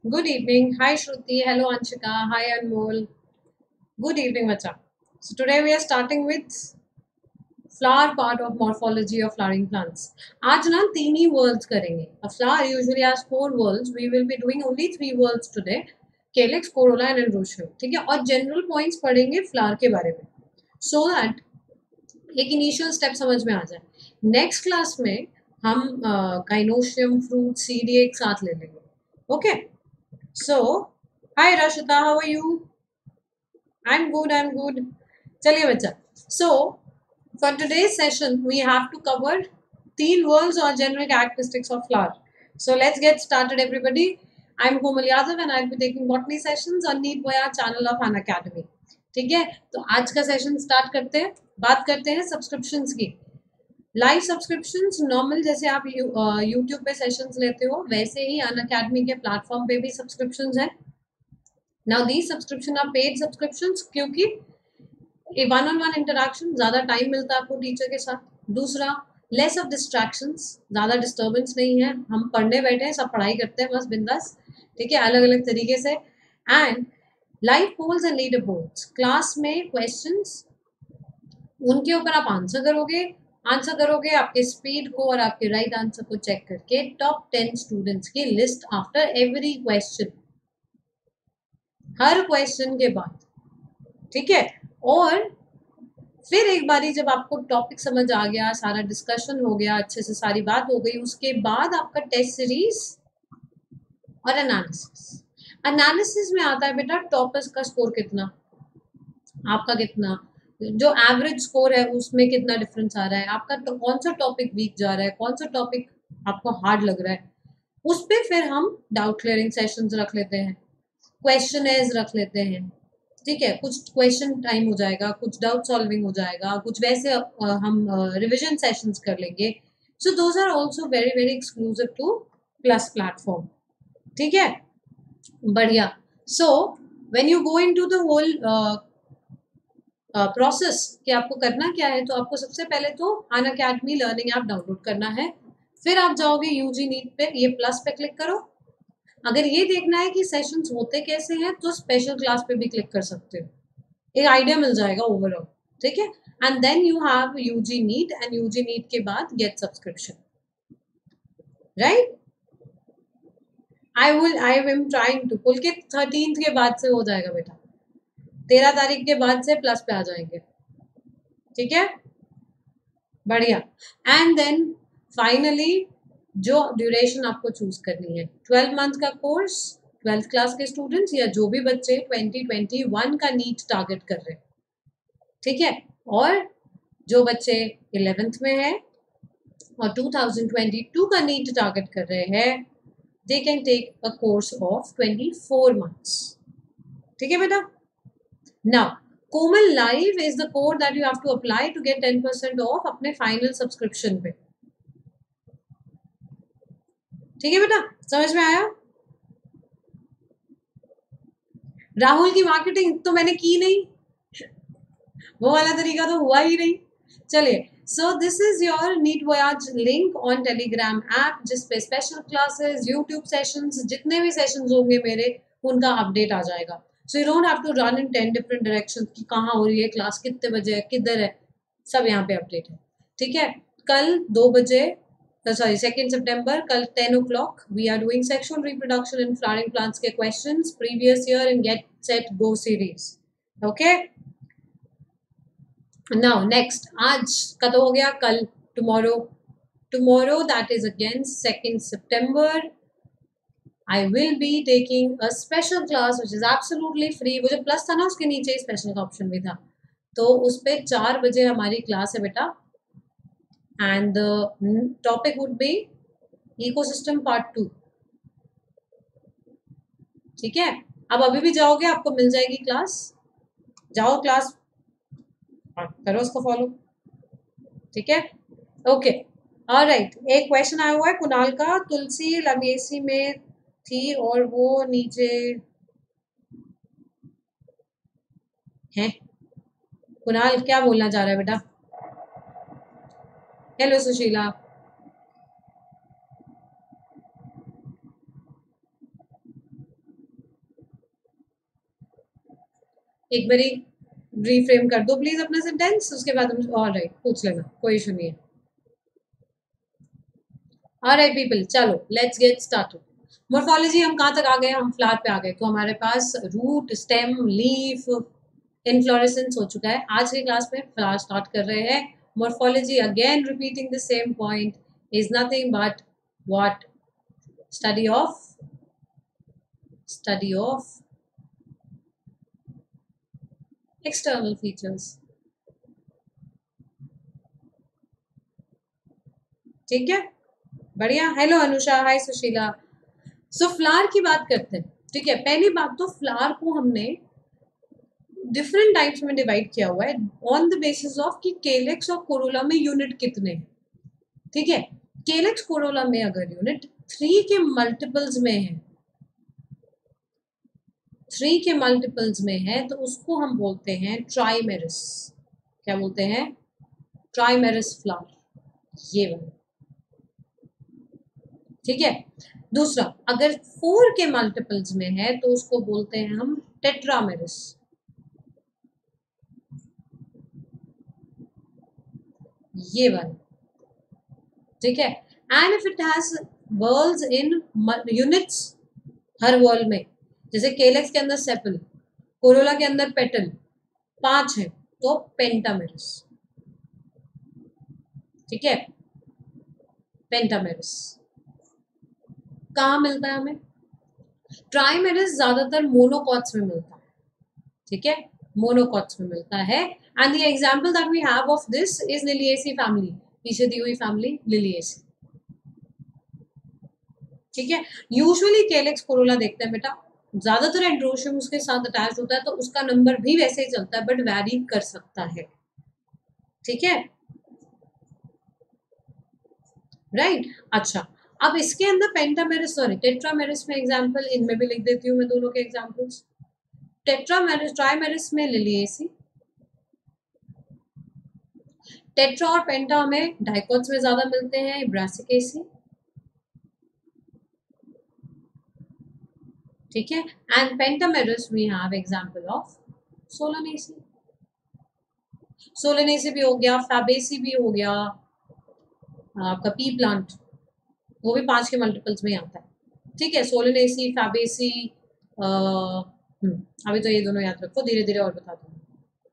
Good evening. Hi Shruti. Hello Anshika. Hi Anmol. Good evening, Macha. So today we are starting with flower part of morphology of flowering plants. आज ना तीन ही words करेंगे. A flower usually has four words. We will be doing only three words today. Calyx, corolla and androecium. ठीक है. और general points पढ़ेंगे flower के बारे में. So that एक इनिशियल स्टेप समझ में आ जाए. नेक्स्ट क्लास में हम गाइनोशियम फ्रूट सीड एक साथ ले लेंगे. Okay. So hi Rashita, how are you? I am good. चलिए बच्चा. So for today's session we have to cover तीन वर्ड्स और general characteristics of flower. So let's get started everybody. I am Komal Yadav and I will be taking botany sessions on NEET voyage channel of Unacademy. ठीक है. तो आज का session start करते हैं. बात करते हैं सब्सक्रिप्शंस की. लाइव सब्सक्रिप्शंस नॉर्मल जैसे आप यूट्यूब पे सेशंस लेते हो वैसे ही अन अकेडमी के प्लेटफॉर्म पे भी सब्सक्रिप्शंस हैं. Now these subscription are paid subscriptions क्योंकि वन ऑन वन इंटरेक्शन, ज़्यादा टाइम मिलता है आपको टीचर के साथ. दूसरा, लेस ऑफ डिस्ट्रैक्शंस, ज़्यादा डिस्टर्बेंस नहीं है. हम पढ़ने बैठे हैं, सब पढ़ाई करते हैं बस बिंदास. ठीक है, अलग अलग तरीके से. And live polls and leader boards. Class में क्वेश्चंस, उनके ऊपर आप आंसर करोगे आपके स्पीड को और आपके राइट आंसर को चेक करके टॉप 10 स्टूडेंट्स की लिस्ट आफ्टर एवरी क्वेश्चन, हर क्वेश्चन के बाद. ठीक है. और फिर एक बारी जब आपको टॉपिक समझ आ गया, सारा डिस्कशन हो गया, अच्छे से सारी बात हो गई, उसके बाद आपका टेस्ट सीरीज और एनालिसिस. एनालिसिस में आता है बेटा टॉपर्स का स्कोर कितना, आपका कितना, जो एवरेज स्कोर है उसमें कितना डिफरेंस आ रहा है, आपका तो कौन सा टॉपिक वीक जा रहा है, कौन सा टॉपिक आपको हार्ड लग रहा है. उस पर फिर हम डाउट क्लियरिंग सेशंस रख लेते हैं, क्वेश्चनेयर्स रख लेते हैं. ठीक है. कुछ क्वेश्चन टाइम हो जाएगा, कुछ डाउट सॉल्विंग हो जाएगा, कुछ वैसे हम रिविजन सेशंस कर लेंगे. So those are also very very exclusive to plus platform. ठीक है. बढ़िया. So when you go into the whole process कि आपको करना क्या है, तो आपको सबसे पहले तो Unacademy learning app download करना है. फिर आप जाओगे यूजी नीट पे, ये प्लस पे क्लिक करो. अगर ये देखना है कि सेशंस होते कैसे हैं तो स्पेशल क्लास पे भी क्लिक कर सकते हो, एक आइडिया मिल जाएगा ओवरऑल. ठीक है. And then you have UG NEET and UG NEET के बाद get subscription. Right. I am trying to pull के 13th के बाद से हो जाएगा बेटा, 13 तारीख के बाद से प्लस पे आ जाएंगे. ठीक है. बढ़िया. एंड देन फाइनली जो ड्यूरेशन आपको चूज करनी है, 12 मंथ का कोर्स, 12th क्लास के स्टूडेंट्स या जो भी बच्चे 2021 का नीट टारगेट कर रहे हैं. ठीक है. और जो बच्चे 11th में है और 2022 का नीट टारगेट कर रहे हैं, they can take a course of 24 months. ठीक है बेटा. Now Komal live is the code that you have to apply to get 10% off अपने फाइनल सब्सक्रिप्शन पे. ठीक है बेटा, समझ में आया? राहुल की मार्केटिंग तो मैंने की नहीं, वो वाला तरीका तो हुआ ही नहीं. चलिए. So this is your NEET voyage link on telegram app, जिसपे स्पेशल क्लासेस, यूट्यूब सेशंस, जितने भी सेशंस होंगे मेरे, उनका अपडेट आ जाएगा. So you don't have to run in 10 different direction कि कहाँ हो रही है क्लास, कितने बजे है, किधर है, सब यहाँ पे अपडेट है. ठीक है. कल 2 बजे, सॉरी 2 सितंबर, कल 10 o'clock we are doing sexual reproduction in flowering plants के questions previous year in get set go series. Okay. Now next, आज का तो हो गया, कल tomorrow that is again 2 September I will be taking a special class which is absolutely free. वो जो plus था ना उसके नीचे ही स्पेशल का ऑप्शन भी था, तो उस पर 4 बजे हमारी क्लास है बेटा. And the topic would be ecosystem part 2. ठीक है. अब अभी भी जाओगे आपको मिल जाएगी क्लास, जाओ क्लास करो उसको फॉलो. ठीक है. ओके. ऑलराइट. एक क्वेश्चन आया हुआ है कुणाल का, तुलसी लमेसी में थी और वो नीचे है. कुणाल क्या बोलना चाह रहा है बेटा? हेलो सुशीला. एक बारी रीफ्रेम कर दो प्लीज अपना सेंटेंस, उसके बाद हम ऑलराइट पूछ लेना, कोई इशू नहीं है। ऑलराइट पीपल, चलो लेट्स गेट स्टार्टेड। मॉर्फोलॉजी हम कहाँ तक आ गए? हम फ्लावर पे आ गए। तो हमारे पास रूट, स्टेम, लीफ, इनफ्लोरेसेंस हो चुका है। आज के क्लास में फ्लावर स्टार्ट कर रहे हैं। Morphology again repeating the same point is nothing but what? Study of external features. ठीक है, बढ़िया। Hello Anusha, hi Sushila. So flower की बात करते हैं। ठीक है, पहली बात तो फ्लावर को हमने डिफरेंट टाइप्स में डिवाइड किया हुआ है ऑन द बेसिस ऑफ कि केलेक्स और कोरोला में यूनिट कितने हैं। ठीक है, केलेक्स कोरोला में अगर यूनिट 3 के मल्टीपल्स में है, 3 के मल्टीपल्स में है, तो उसको हम बोलते हैं ट्राइमेरिस। क्या बोलते हैं? ट्राइमेरिस फ्लावर, ये वाला। ठीक है, दूसरा अगर 4 के मल्टीपल्स में है तो उसको बोलते हैं हम टेट्रामेरिस। ये वाला। ठीक है, and if it has whorls in units, हर वर्ल में, जैसे केलेक्स के अंदर सेपल, कोरोला के अंदर पेटल, 5 है तो पेंटामेरिस। ठीक है, पेंटामेरिस। कहाँ मिलता है हमें? ट्राइमेरिस ज्यादातर मोनोकॉट्स में मिलता है। ठीक है, मोनोकॉट्स में मिलता है। And the example that we have of this is Liliaceae family, पीछे दी हुई फैमिली लिलिएसी। ठीक है, यूजुअली केलेक्स कोरोला देखते हैं बेटा, ज्यादातर एंड्रोशियम उसके साथ अटैच होता है, तो उसका नंबर भी वैसे ही चलता है बट वैरी कर सकता है। ठीक है, राइट। अच्छा, अब इसके अंदर पेंटामेरिस, सॉरी टेट्रामेरिस में एग्जांपल इनमें भी लिख देती हूँ मैं दोनों के एग्जांपल्स। टेट्रामेरिस, ट्राइमेरिस में लिलिएसी, टेट्रा और पेंटा हमें डाइकोट्स में ज्यादा मिलते हैं, ब्रासिकेसी। ठीक है, and pentamerous we have example of Solanaceae. Solanaceae भी हो गया, फैबेसी भी हो गया, आपका पी प्लांट, वो भी 5 के मल्टीपल्स में आता है। ठीक है, सोलानेसी, फैबेसी, अभी तो ये दोनों याद रखो, धीरे धीरे और बताता हूँ।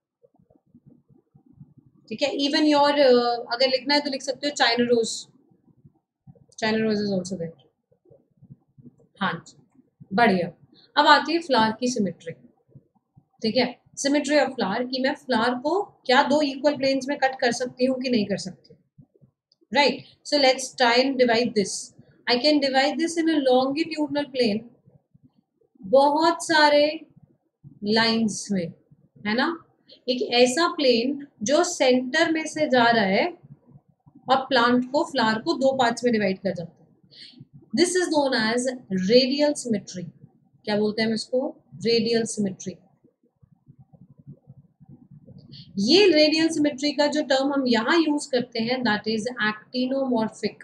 ठीक है, इवन योर अगर लिखना है तो लिख सकते हो China rose, China rose is also there. हाँ जी, बढ़िया। अब आती है फ्लावर की सिमेट्री। ठीक है, सिमेट्री ऑफ फ्लावर की मैं फ्लावर को क्या 2 इक्वल प्लेन्स में कट कर सकती हूँ कि नहीं कर सकती? Right, so let's try and divide this. I can divide this in a longitudinal plane, बहुत सारे लाइंस में, है ना। एक ऐसा प्लेन जो सेंटर में से जा रहा है और प्लांट को, फ्लावर को 2 पार्ट्स में डिवाइड कर जाता है। This is known as radial symmetry. क्या बोलते हैं हम इसको? Radial symmetry. ये रेडियल सिमेट्री का जो टर्म हम यहां यूज करते हैं दैट इज एक्टिनोमॉर्फिक।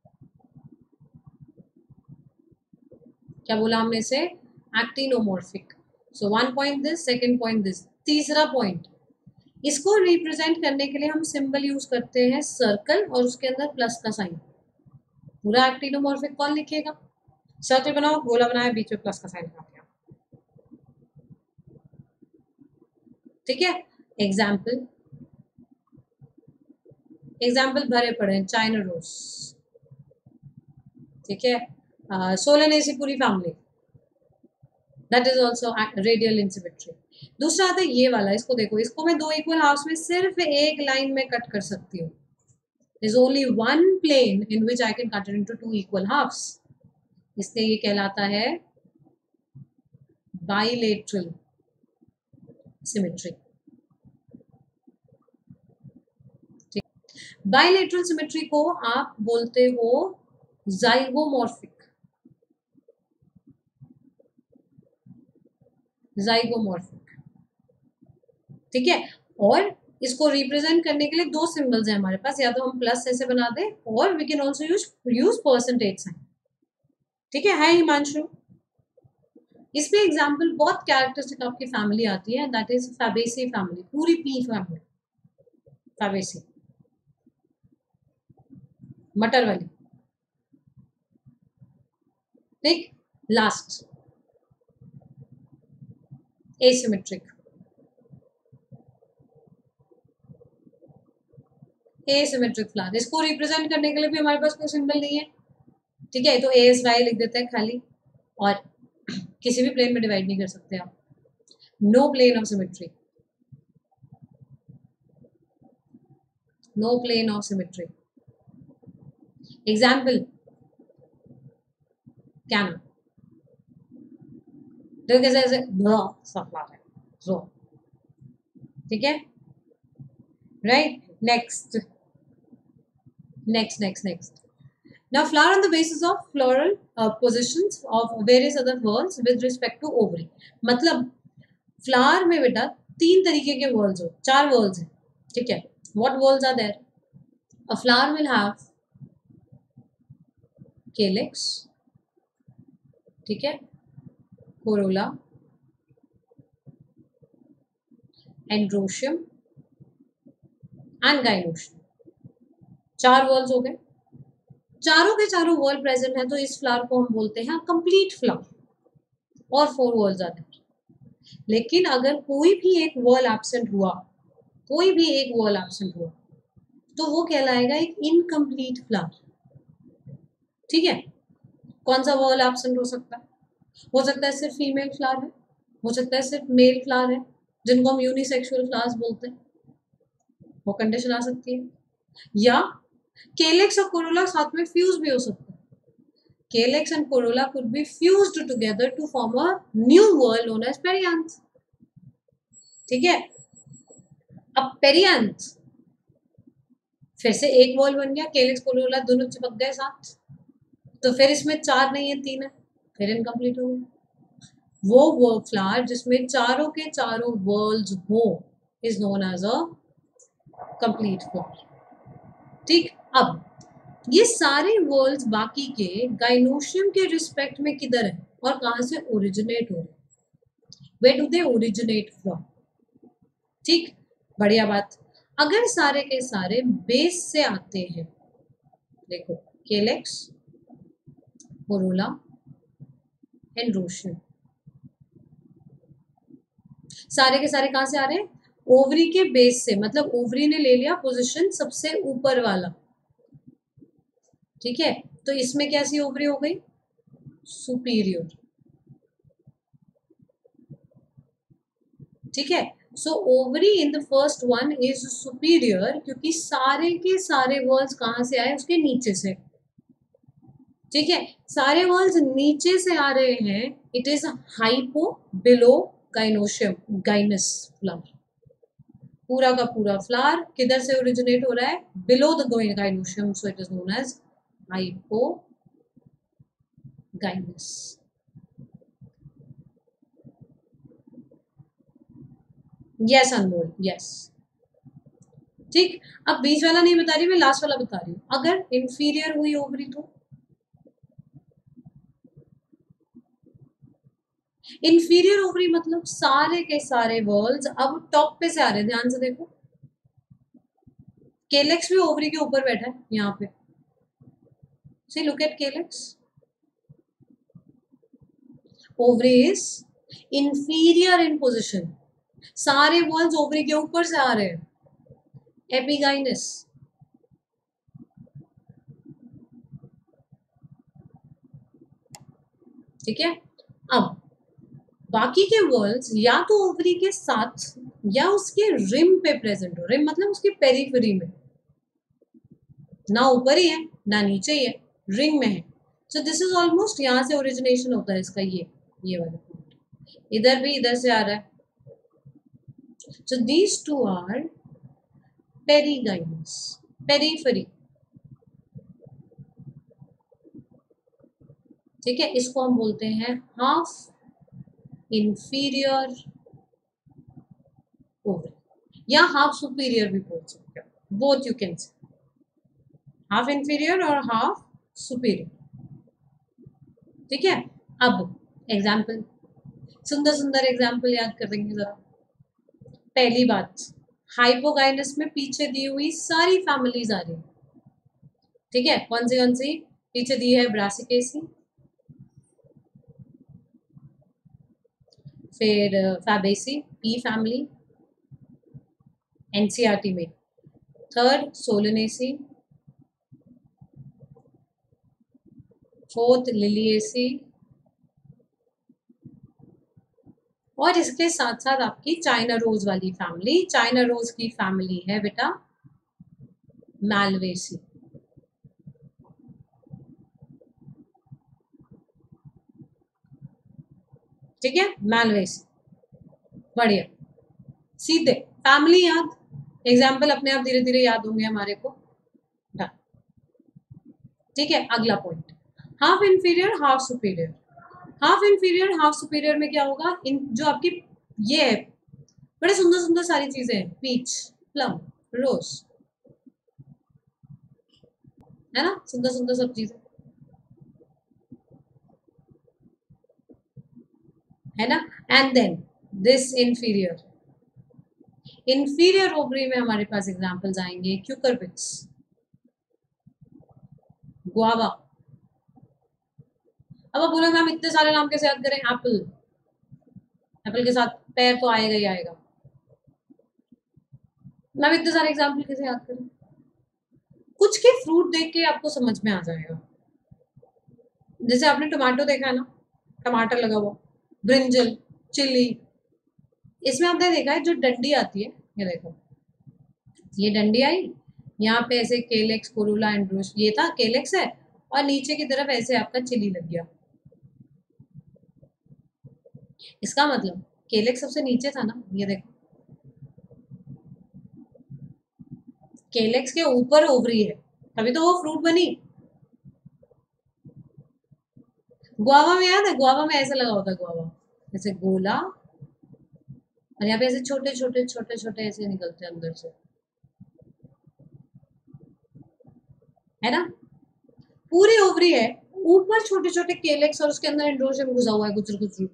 क्या बोला हमने से? Actinomorphic. So 1 point this, second point this. तीसरा पॉइंट, इसको रिप्रेजेंट करने के लिए हम सिंबल यूज करते हैं सर्कल और उसके अंदर प्लस का साइन। पूरा एक्टिनोमॉर्फिक कौन लिखेगा? सर्कल बनाओ, गोला बनाया, बीच में प्लस का साइन लगा दिया। ठीक है, एग्जाम्पल, एग्जाम्पल भरे पड़े हैं, चाइना रोज। ठीक है, सोलानेसी पूरी family, that is also radial in symmetry. दूसरा आता है ये वाला, इसको देखो, इसको मैं 2 इक्वल हाफ्स में सिर्फ एक लाइन में कट कर सकती हूँ। There is only one plane in which I can cut it into 2 equal halves. इसलिए ये कहलाता है बाइलेटरल सिमेट्री। बाइलेटरल सिमेट्री को आप बोलते हो जाइगोमॉर्फिक। जाइगोमॉर्फिक। ठीक है, और इसको रिप्रेजेंट करने के लिए 2 सिंबल्स हैं हमारे पास, या तो हम प्लस ऐसे बना दें और we can also use percentage sign. ठीक है हिमांशु? इसमें एग्जाम्पल बहुत कैरेक्टरिस्टिक आपकी फैमिली आती है, दैट इज फैबेसी फैमिली, पूरी पी फैमिली, फैबेसी मटर वाली। ठीक, लास्ट एसिमेट्रिक। एसिमेट्रिक फ्लावर, इसको रिप्रेजेंट करने के लिए भी हमारे पास कोई सिंबल नहीं है, ठीक है, तो एस वाई लिख देते हैं खाली, और किसी भी प्लेन में डिवाइड नहीं कर सकते आप, no plane of symmetry, no plane of symmetry. Example क्या ना, तो कैसे ऐसे फ्लावर है, so, ठीक है, right. Next next now flower on the basis of floral positions of various other whorls with respect to ovary, मतलब फ्लावर में बेटा 3 तरीके के whorls हो, 4 whorls हैं, ठीक है। what whorls are there? A flower will have calyx, ठीक है, corolla, androecium and gynoecium, 4 whorls हो गए। चारों के चारों वॉल प्रेजेंट है तो इस फ्लावर को हम बोलते हैं कंप्लीट फ्लावर, और 4 वॉल्स आते हैं। लेकिन अगर कोई भी एक वॉल एब्सेंट हुआ, कोई भी एक वॉल एब्सेंट हुआ, तो वो कहलाएगा एक इनकम्प्लीट फ्लावर, ठीक है। कौन सा वॉल एब्सेंट हो सकता है? हो सकता है सिर्फ फीमेल फ्लावर है, हो सकता है सिर्फ मेल फ्लावर है, जिनको हम यूनिसेक्सुअल फ्लावर्स बोलते हैं, वो कंडीशन आ सकती है। या केलेक्स और कोरोला साथ में फ्यूज भी हो सकता है, calyx and corolla could be fused together to form a new whorl known as perianth, ठीक है। अब perianth फिर से एक वॉल बन गया, calyx corolla दोनों चिपक गए साथ, तो फिर इसमें 4 नहीं है 3 है, फिर इनकम्प्लीट हो गया। वो फ्लावर जिसमें चारों के चारों वॉल्स हो is known as a complete flower, ठीक। अब ये सारे वर्ल्ड्स बाकी के गाइनोशियम के रिस्पेक्ट में किधर है और कहां से ओरिजिनेट हो रहे हैं, where do they originate from, ठीक, बढ़िया बात। अगर सारे के सारे बेस से आते हैं, देखो केलेक्स, कोरोला, एंड्रोशियम, सारे के सारे कहां से आ रहे हैं? ओवरी के बेस से, मतलब ओवरी ने ले लिया पोजीशन सबसे ऊपर वाला, ठीक है। तो इसमें कैसी ओवरी हो गई? सुपीरियर, ठीक है। So ovary in the first one is superior, क्योंकि सारे के सारे वर्ल्स कहां से आए? उसके नीचे से, ठीक है। सारे वर्ल्स नीचे से आ रहे हैं, it is hypo below gynoecium, gynous flower, पूरा का पूरा फ्लावर किधर से ओरिजिनेट हो रहा है? Below the gynoecium, so it is known as hypogynous. Yes Anmol, yes, ठीक। अब बीच वाला नहीं बता रही, मैं लास्ट वाला बता रही हूँ। अगर इंफीरियर हुई ओवरी तो इंफीरियर ओवरी मतलब सारे के सारे वर्ल्स अब टॉप पे से आ रहे हैं, ध्यान से देखो, केलेक्स भी ओवरी के ऊपर बैठा है यहाँ पे, see look at calyx, ovary is inferior in position, सारे वर्ल्स ओवरी के ऊपर से आ रहे हैं, एपिगाइनस, ठीक है। अब बाकी के वर्ल्स या तो ओवरी के साथ या उसके रिम पे प्रेजेंट हो, रिम मतलब उसके पेरिफेरी में, ना ऊपर ही है ना नीचे ही है, रिंग में है। सो दिस इज ऑलमोस्ट यहाँ से ओरिजिनेशन होता है इसका, ये वाला पॉइंट इधर भी इधर से आ रहा है। So these two are perigynous, periphery, ठीक है। इसको हम बोलते हैं हाफ इंफीरियर ओवरी या हाफ सुपीरियर भी बोल सकते हो, both you can say, half inferior और हाफ सुपीरियर, ठीक है। अब एग्जाम्पल सुंदर सुंदर एग्जाम्पल याद करेंगे जरा। पहली बात, हाइपोगाइनस में पीछे दी हुई सारी फैमिलीज आ रही है, ठीक है। कौन सी पीछे दी है? ब्रासिकेसी, फिर फैबेसी, पी फैमिली एनसीईआरटी में। थर्ड सोलेनेसी, फोर्थ लिलिएसी, और इसके साथ साथ आपकी चाइना रोज वाली फैमिली। चाइना रोज की फैमिली है बेटा मैलवेसी। ठीक है, मैलवेसी, बढ़िया। सीधे फैमिली याद, एग्जाम्पल अपने आप धीरे धीरे याद होंगे हमारे को। ठीक है, अगला point, half inferior half superior. Half inferior half superior में क्या होगा? इन जो आपकी ये है, बड़े सुंदर सुंदर सारी चीजें हैं, पीच, प्लम, रोज, है ना, सुंदर सुंदर सब चीजें, है ना। And then this inferior, inferior ovary में हमारे पास एग्जांपल्स आएंगे, क्यूकरबिट्स, गुआवा। अब आप बोलोगे मैम इतने सारे नाम कैसे याद करें? एप्पल, एप्पल के साथ पैर तो आएगा ही आएगा। मैम इतने सारे एग्जाम्पल कैसे याद करें? कुछ के फ्रूट देख के आपको समझ में आ जाएगा। जैसे आपने टमाटो देखा है ना, टमाटर लगा हुआ, ब्रिंजल, चिली, इसमें आपने देखा है जो डंडी आती है, ये देखो, ये डंडी आई, यहाँ पे ऐसे केलेक्स, कोरुला, एंड्रोस, ये था केलेक्स है, और नीचे की तरफ ऐसे आपका चिली लग गया। इसका मतलब केलेक्स सबसे नीचे था ना, ये देखो, केलेक्स के ऊपर ओवरी है, तभी तो वो फ्रूट बनी। गुआवा में याद है, गुआवा में ऐसे लगा होता है, गुआवा जैसे गोला, और यहाँ पे ऐसे छोटे छोटे छोटे छोटे ऐसे निकलते हैं अंदर से, है ना। पूरी ओवरी है, ऊपर छोटे छोटे केलेक्स, और उसके अंदर एंड्रोशियम घुसा हुआ है, गुजर गुजर।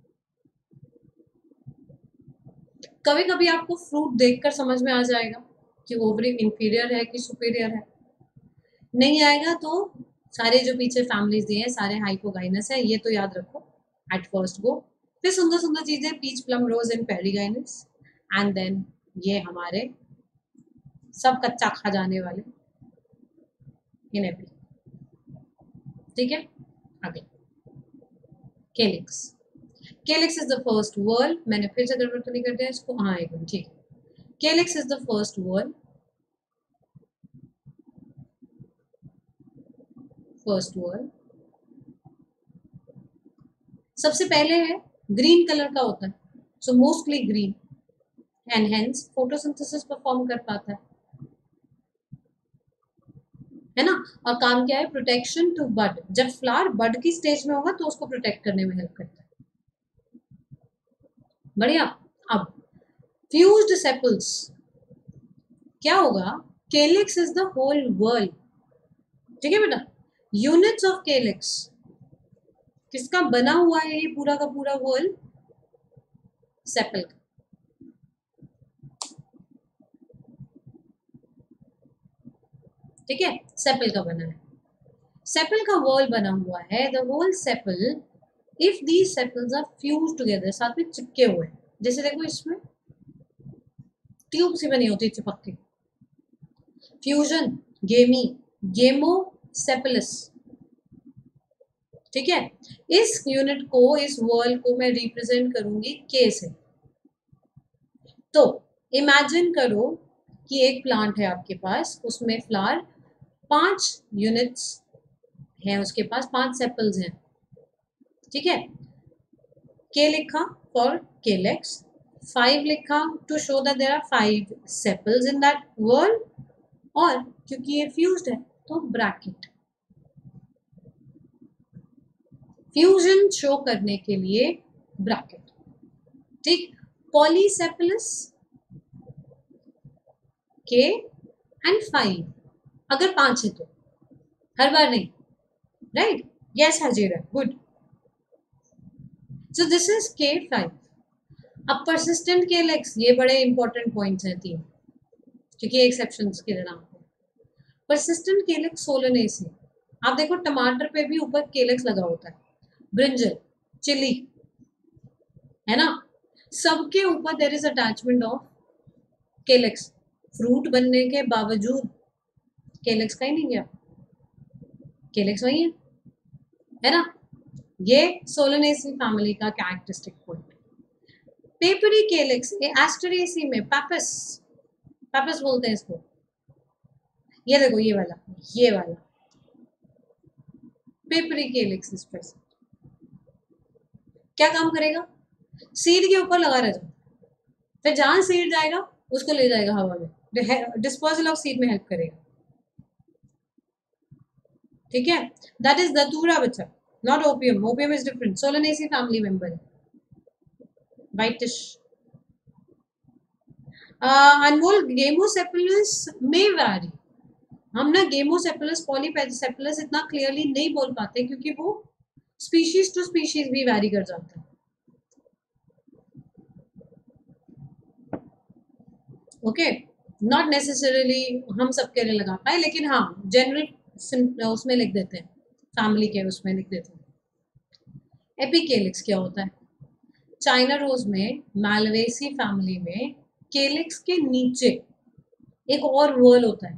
कभी कभी आपको फ्रूट देखकर समझ में आ जाएगा कि ओवरी इंफीरियर है कि सुपीरियर है, नहीं आएगा तो सारे जो पीछे फैमिलीज दिए हैं सारे हाइपोगाइनस है, ये तो याद रखो एट फर्स्ट गो। फिर सुंदर सुंदर चीजें, peach, plum, rose and perigynous, and then ये हमारे सब कच्चा खा जाने वाले इन्हें, ठीक है। आगे calyx, calyx is the first whorl, मैंने फिर से गड़बड़ तो नहीं कर दिया इसको? हाँ एकदम ठीक है। Calyx is the first whorl, first whorl सबसे पहले है, ग्रीन कलर का होता है, so mostly green, and hence photosynthesis perform कर पाता है ना। और काम क्या है? प्रोटेक्शन टू बड, जब फ्लावर बड की स्टेज में होगा तो उसको प्रोटेक्ट करने में हेल्प करता है, बढ़िया। अब फ्यूज्ड सेपल्स क्या होगा? Calyx is the whole whorl, ठीक है बेटा। यूनिट्स ऑफ केलिक्स किसका बना हुआ है? ये पूरा का पूरा वर्ल्ड सेपल का, ठीक है, सेपल का बना है, सेपल का वर्ल्ड बना हुआ है, the whole sepal, if these sepals are fuse together, साथ में चिपके हुए हैं, जैसे देखो इसमें ट्यूब सी बनी होती है चिपक के, फ्यूजन, गेमी, गेमोसेपलस, ठीक है। इस यूनिट को, इस वर्ल्ड को मैं रिप्रेजेंट करूंगी के से। तो इमेजिन करो कि एक प्लांट है आपके पास, उसमें फ्लावर 5 यूनिट्स हैं, उसके पास 5 सेपल्स हैं, ठीक है। के लिखा फॉर केलेक्स, 5 लिखा to show that there are 5 sepals in that whorl, और क्योंकि ये फ्यूज्ड है तो ब्रैकेट, फ्यूजन शो करने के लिए ब्रैकेट, ठीक। पॉलीसेपलस के एंड 5, अगर 5 है तो, हर बार नहीं, राइट, यस हाजिर है, good. So this is K5. अब परसिस्टेंट केलेक्स, ये बड़े इंपॉर्टेंट पॉइंट्स हैं तीन, क्योंकि एक्सेप्शंस के नाम पे। परसिस्टेंट केलेक्स सोलनेसी, आप देखो टमाटर पे भी ऊपर केलेक्स लगा होता है, ब्रिंजल, चिली, है ना, सबके ऊपर there is attachment of calyx. Fruit बनने के बावजूद केलेक्स का ही नहीं गया, केलेक्स वही है ना। ये सोलनेसी फैमिली का characteristic point. Papery calyx Asteraceae में पैपस, पैपस बोलते हैं इसको। ये देखो ये वाला पेपरी केलेक्स इस पर क्या काम करेगा, सीड के ऊपर लगा रह जाओ, फिर जहां सीड जाएगा उसको ले जाएगा हवा में, डिस्पोजल ऑफ सीड में हेल्प करेगा। ठीक है, दैट इज दतूरा बच्चा, not opium, opium is different, Solanaceae family member है। वाइटिश अनमोल गेमोसेफेलस में वैरी, हम ना गेमोसेफेलस पॉलीसेफेलस इतना क्लियरली नहीं बोल पाते क्योंकि वो स्पीशीज टू स्पीशीज भी वैरी कर जाता है। ओके, नॉट नेसेसरली हम सबके लिए लगा पाए, लेकिन हाँ जनरल उसमें लिख देते हैं, फैमिली के उसमें लिख देते हैं। एपिकेलिक्स क्या होता है, चाइना रोज में मालवेसी फैमिली में केलिक्स के नीचे एक और वर्ल होता है।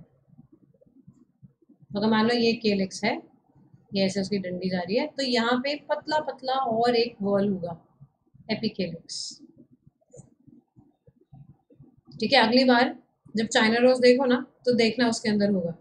अगर मान लो ये केलिक्स है, ये ऐसे उसकी डंडी जा रही है, तो यहाँ पे पतला पतला और एक वर्ल होगा, एपिकेलिक्स। ठीक है, अगली बार जब चाइना रोज देखो ना तो देखना उसके अंदर होगा।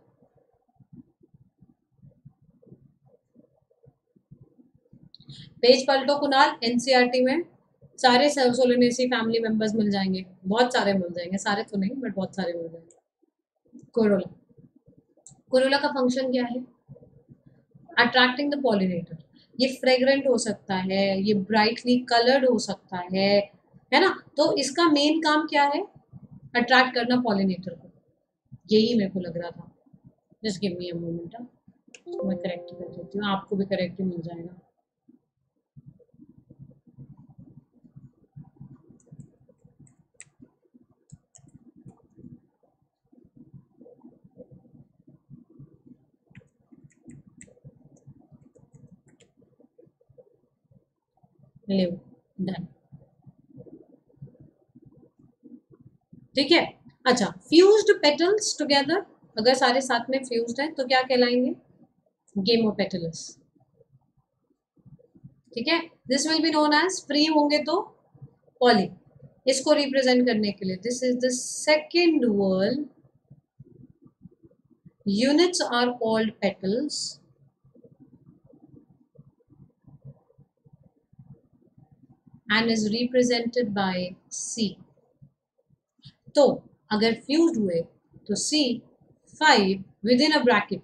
पेज पलटो कुणाल, एनसीईआरटी में सारे सोलनेसी फैमिली मेंबर्स मिल जाएंगे, बहुत सारे मिल जाएंगे, सारे तो नहीं बट बहुत सारे मिल जाएंगे। कोरोला, कोरोला का फंक्शन क्या है, अट्रैक्टिंग द पॉलिनेटर। ये फ्रेग्रेंट हो सकता है, ये ब्राइटली कलर्ड हो सकता है ना, तो इसका मेन काम क्या है, अट्रैक्ट करना पॉलिनेटर को। यही मेरे को लग रहा था, just give me a moment, मैं करेक्ट कर देती हूँ, आपको भी करेक्ट मिल जाएगा। लिव डन, ठीक है। अच्छा, फ्यूज्ड पेटल्स टुगेदर, अगर सारे साथ में फ्यूज्ड हैं तो क्या कहलाएंगे, गेमोपेटलस। ठीक है, this will be known as, free होंगे तो पॉली, इसको रिप्रेजेंट करने के लिए this is the second whorl, units are called petals and is represented by C. तो अगर फ्यूज हुए तो C5 within a bracket,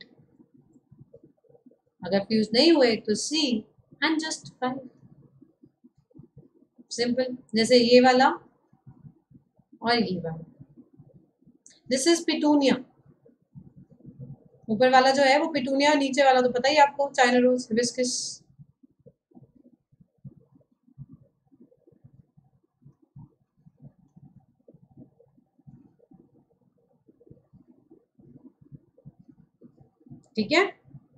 अगर फ्यूज नहीं हुए तो C and just 5, सिंपल। जैसे ये वाला और ये वाला, दिस इज पिटूनिया, ऊपर वाला जो है वो पिटूनिया, नीचे वाला तो पता ही आपको, चाइना रोज, हिबिस्कस। ठीक है,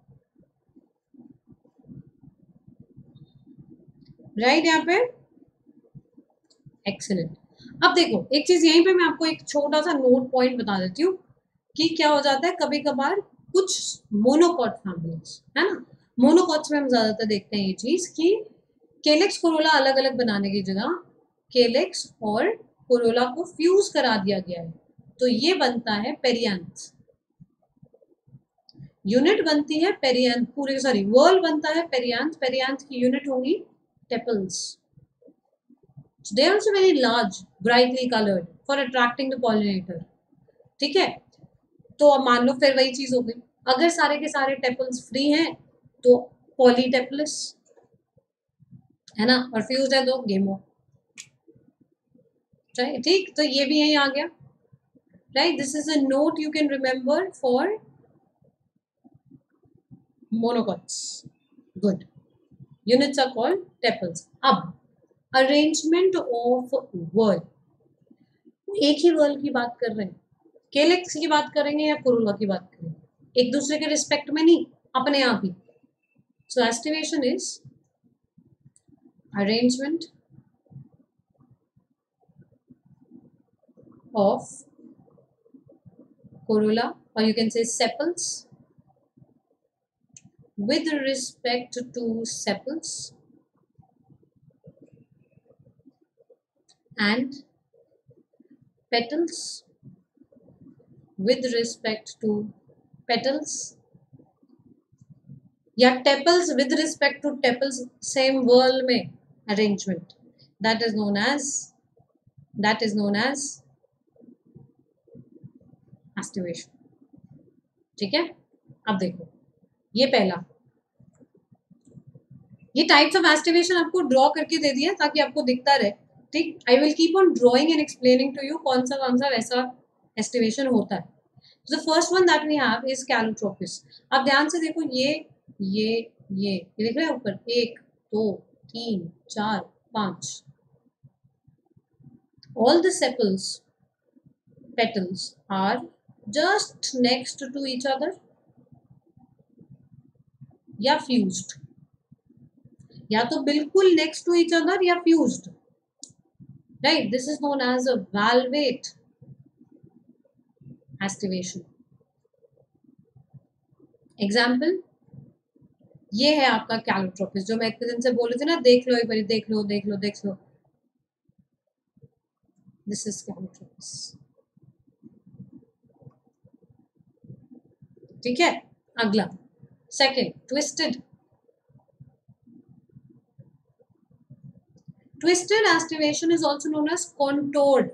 राइट, यहाँ पे एक्सीलेंट। अब देखो एक चीज यहीं पे मैं आपको एक छोटा सा नोट पॉइंट बता देती हूँ कि क्या हो जाता है कभी कभार कुछ मोनोकॉट फैमिलीज, है ना, मोनोकॉट्स में हम ज्यादातर देखते हैं ये चीज कि केलेक्स कोरोला अलग अलग बनाने की जगह केलेक्स और कोरोला को फ्यूज करा दिया गया है, तो ये बनता है पेरियांथ, यूनिट बनती है पेरियांथ, पूरे सॉरी वर्ल बनता है पेरियांथ, पेरियांथ की यूनिट होंगी tepals. They are also very large, brightly colored for attracting the pollinator. ठीक है, तो अब मान लो फिर वही चीज हो गई, अगर सारे के सारे टेपल्स फ्री हैं तो पॉलीटेपलस, है ना, और फ्यूज है तो गेमो, ठीक, तो ये भी यही आ गया, right. This is a note you can remember for monocots, good, units are called tepals. अब अरेंजमेंट ऑफ वर्ल, एक ही वर्ल की बात कर रहे हैं, केलेक्स की बात करेंगे या कोरोला की बात करेंगे, एक दूसरे के रिस्पेक्ट में नहीं, अपने आप ही. So aestivation is arrangement of corolla, or you can say sepals, with respect to sepals and petals with respect to petals, या tepals with respect to tepals, same whorl में arrangement, that is known as estivation. ठीक है, अब देखो ये पहला, ये types of aestivation आपको ड्रॉ करके दे दिया ताकि आपको दिखता रहे. ठीक, I will keep on drawing and explaining to you कौन सा वैसा एस्टिवेशन होता है. The first one that we have is Calotropis. आप ध्यान से देखो, ये देख रहे हैं ऊपर, 1 2 3 4 5, all the sepals petals are just next to each other या फ्यूज्ड, या तो बिल्कुल नेक्स्ट टू ईच अदर या fused, right. This is known as a valvate aestivation. Example, ये है आपका कैलोट्रोपिस, जो मैं इतने दिन से बोल रही थी ना, देख लो एक बार, देख लो. This is Calotropis. ठीक है, अगला second, twisted. Twisted estivation is also known as contoured.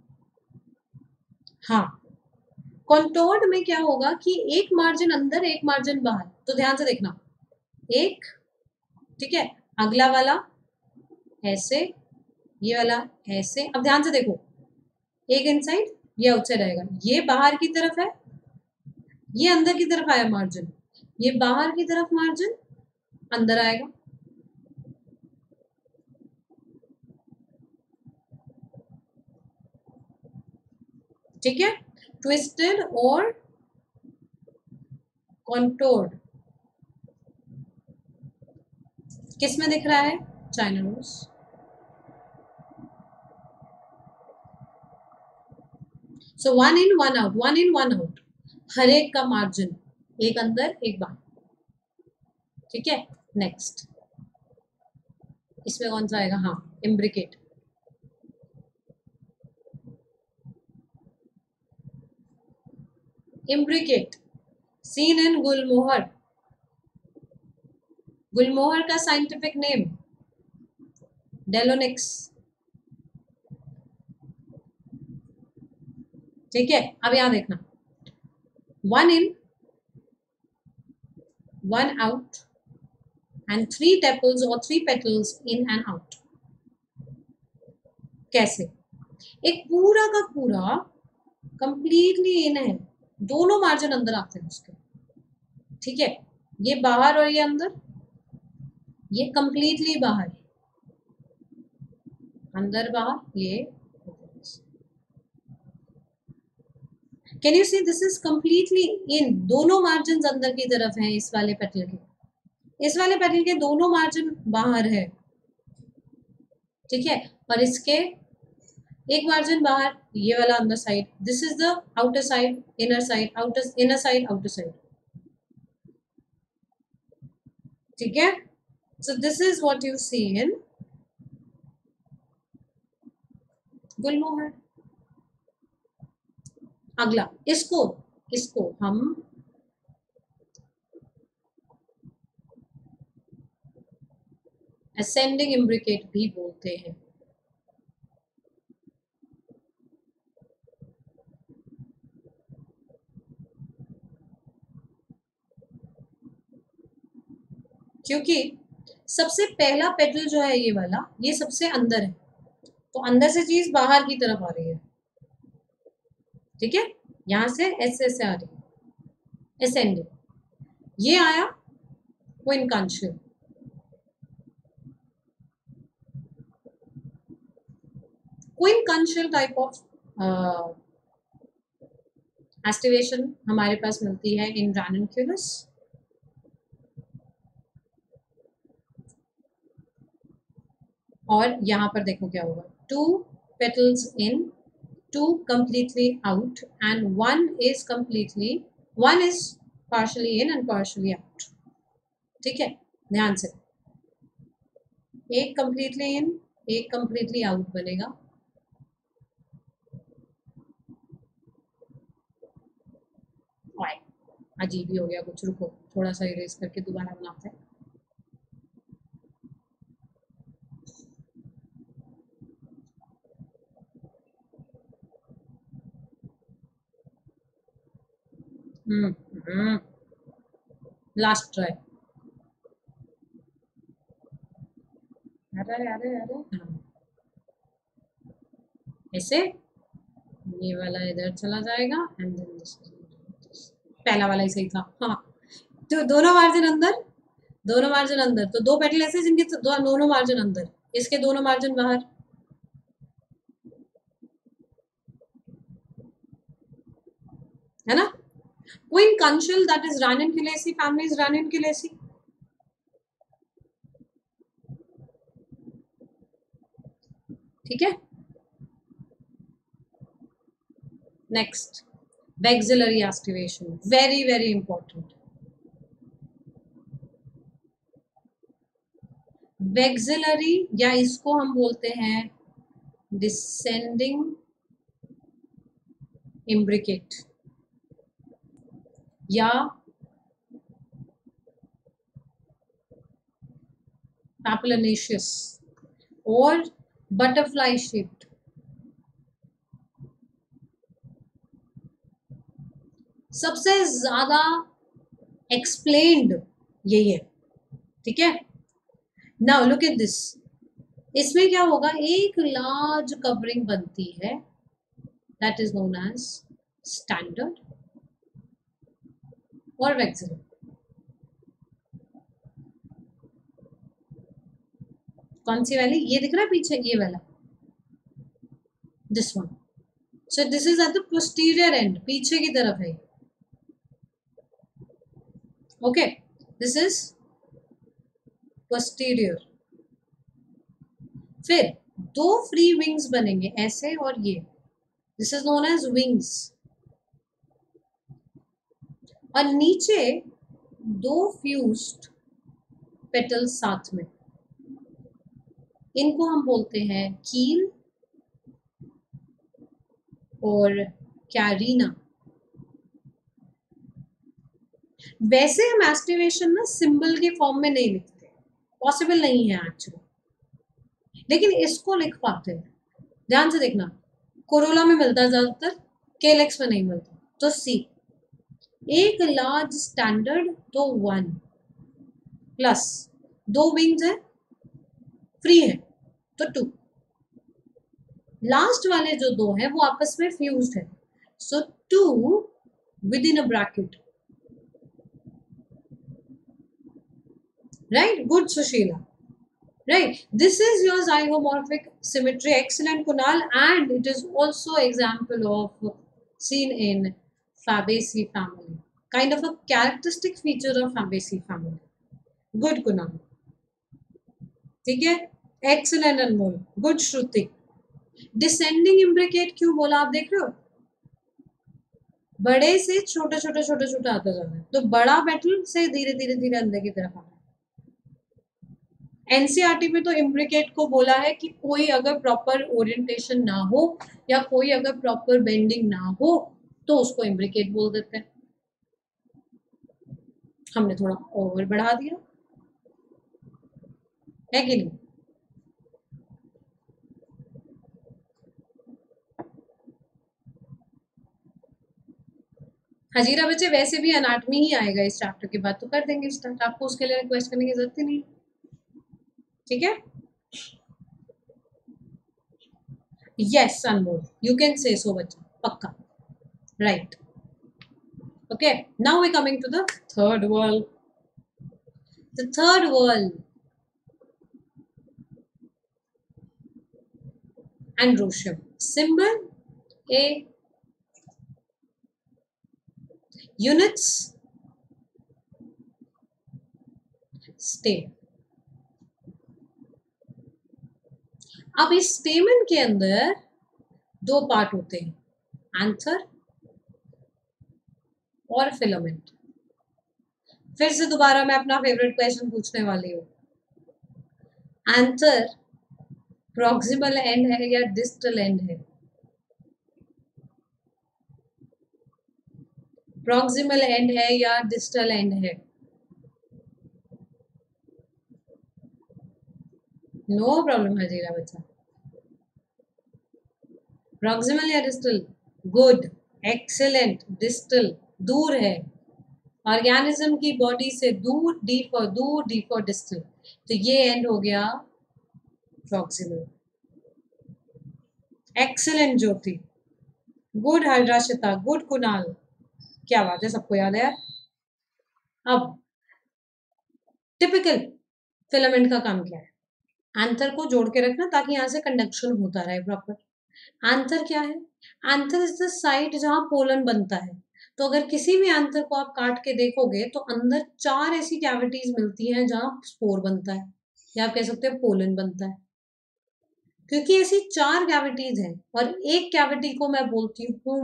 हाँ, contoured में क्या होगा कि एक मार्जिन अंदर एक मार्जिन बाहर. तो ध्यान से देखना, एक, ठीक है, अगला वाला ऐसे, ये वाला ऐसे. अब ध्यान से देखो, एक इनसाइड ये आउटसाइड आएगा, ये बाहर की तरफ है, ये अंदर की तरफ आया मार्जिन, ये बाहर की तरफ मार्जिन अंदर आएगा. ठीक है, ट्विस्टेड और कॉन्टोर्ड. किस में दिख रहा है? China rose. So 1 in 1 out, 1 in 1 out, हर एक का मार्जिन एक अंदर एक बाहर. ठीक है, नेक्स्ट इसमें कौन सा आएगा? हाँ, imbricate. Imbricate seen in Gulmohar. Gulmohar का साइंटिफिक नेम डेलोनिक्स. ठीक है, अब यहां देखना, 1 in 1 out and 3 tepals or 3 petals in and out. कैसे? एक पूरा का पूरा कंप्लीटली इन है, दोनों मार्जिन अंदर आते हैं उसके. ठीक है, ये बाहर और ये अंदर, ये कंप्लीटली बाहर, अंदर बाहर, ये. Can you see this is completely in, दोनों मार्जिन अंदर की तरफ हैं. इस वाले पेटल के, इस वाले पेटल के दोनों मार्जिन बाहर है. ठीक है, और इसके एक मार्जिन बाहर, ये वाला अंदर side. This is the outer side, inner side, outer, inner side, outer side. ठीक है, so this is what you see in Gulmohar. अगला, इसको हम असेंडिंग इम्ब्रिकेट भी बोलते हैं. क्योंकि सबसे पहला पेटल जो है ये वाला, ये सबसे अंदर है, तो अंदर से चीज बाहर की तरफ आ रही है. ठीक है, यहां से ऐसे आ रही है असेंडिंग. ये आया वो quincuncial. Quincuncial type of aestivation हमारे पास मिलती है इन रैननक्यूलस। और यहाँ पर देखो क्या होगा, 2 petals in, 2 completely out and 1 is partially in and partially out। ठीक है, ध्यान से, एक completely in, एक completely out बनेगा। अजीब ही हो गया कुछ, रुको थोड़ा सा इरेज करके दोबारा बनाते हैं। Last try. अरे अरे अरे, ऐसे ये वाला इधर चला जाएगा एंड देन पहला वाला ही सही था। हाँ, तो दोनों मार्जिन अंदर, दोनों मार्जिन अंदर, तो 2 पेटल ऐसे जिनके दोनों मार्जिन अंदर, इसके दोनों मार्जिन बाहर। है ना? Quincuncial, that is Ranunculaceae, family is Ranunculaceae. ठीक है, next vexillary aestivation, very very important. Vexillary, या इसको हम बोलते हैं डिसेंडिंग इम्ब्रिकेट या पैपिलोनेशियस और बटरफ्लाई शेप्ड। सबसे ज्यादा एक्सप्लेन्ड यही है। ठीक है, नाउ लुक एट दिस, इसमें क्या होगा, एक लार्ज कवरिंग बनती है, that is known as standard और वैक्सिलरी। कौन सी वाली, ये दिख रहा है पीछे, ये वाला, this one. So this is at the posterior end, पीछे की तरफ है। Okay, this is posterior. फिर 2 फ्री विंग्स बनेंगे ऐसे और ये, this is known as wings. और नीचे 2 फ्यूज्ड पेटल्स साथ में, इनको हम बोलते हैं कील और कैरिना। वैसे हम एस्टिवेशन ना सिंबल के फॉर्म में नहीं लिखते, पॉसिबल नहीं है एक्चुअली, लेकिन इसको लिख पाते हैं। ध्यान से देखना, कोरोला में मिलता है ज्यादातर, केलेक्स में नहीं मिलता। तो सी, एक लार्ज स्टैंडर्ड तो 1 प्लस 2 विंग्स है, फ्री है तो 2, लास्ट वाले जो 2 है वो आपस में फ्यूज्ड है, so 2 within a bracket. Right? Good, Sushila. Right? This is your zygomorphic symmetry. Excellent, Kunal. And it is also example of seen in Fabaceae family. Kind of a characteristic feature of Fabaceae family. Good, Kunal. ठीक है? Excellent, Anmol. Good, Shruti. Descending imbricate क्यों बोला, आप देख रहे हो? बड़े से छोटा छोटा छोटा छोटा आता जा रहा है, तो बड़ा पेटल से धीरे धीरे धीरे अंदर की तरफ आना है। एनसीईआरटी में तो इम्ब्रिकेट को बोला है कि कोई अगर प्रॉपर ओरिएंटेशन ना हो या कोई अगर प्रॉपर बेंडिंग ना हो तो उसको इम्ब्रिकेट बोल देते हैं। हमने थोड़ा ओवर बढ़ा दिया है कि नहीं? हजीरा बच्चे, वैसे भी एनाटॉमी ही आएगा इस चैप्टर के बाद, तो कर देंगे स्टार्ट, आपको उसके लिए रिक्वेस्ट करने की जरूरत ही नहीं। ठीक है, यस अनमोल, यू कैन से सो बच्चा, पक्का, right. Okay, now we coming to the third whorl. The third whorl, androecium. Symbol A. Units stem. अब इस स्टेमन के अंदर दो पार्ट होते हैं, एंथर और फिलामेंट। फिर से दोबारा मैं अपना फेवरेट क्वेश्चन पूछने वाली हूँ। एंथर प्रॉक्सिमल एंड है या डिस्टल एंड है? प्रॉक्सिमल एंड है या डिस्टल एंड है? नो प्रॉब्लम हजीरा बच्चा। प्रॉक्सिमल या डिस्टल? Good, excellent. डिस्टल दूर है, ऑर्गेनिज्म की बॉडी से दूर, डी फॉर डिस्टल। तो ये एंड हो गया proximal. Excellent Jyoti, good Harshita, good Kunal, क्या बात है, सबको याद है यार। अब टिपिकल फिलामेंट का काम क्या है? एंथर को जोड़ के रखना ताकि यहाँ से कंडक्शन होता रहे प्रॉपर। एंथर क्या है? एंथर इज द साइट जहां पोलन बनता है। तो अगर किसी भी एंथर को आप काट के देखोगे तो अंदर 4 ऐसी कैविटीज मिलती हैं जहां स्पोर बनता है, या आप कह सकते हो पोलन बनता है। क्योंकि ऐसी 4 कैविटीज हैं और एक कैविटी को मैं बोलती हूँ